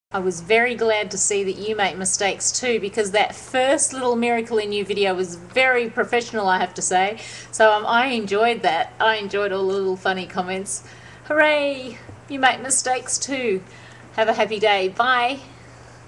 I was very glad to see that you make mistakes too, because that first little Miracle in You video was very professional, I have to say. So I enjoyed that. I enjoyed all the little funny comments. Hooray! You make mistakes too. Have a happy day. Bye.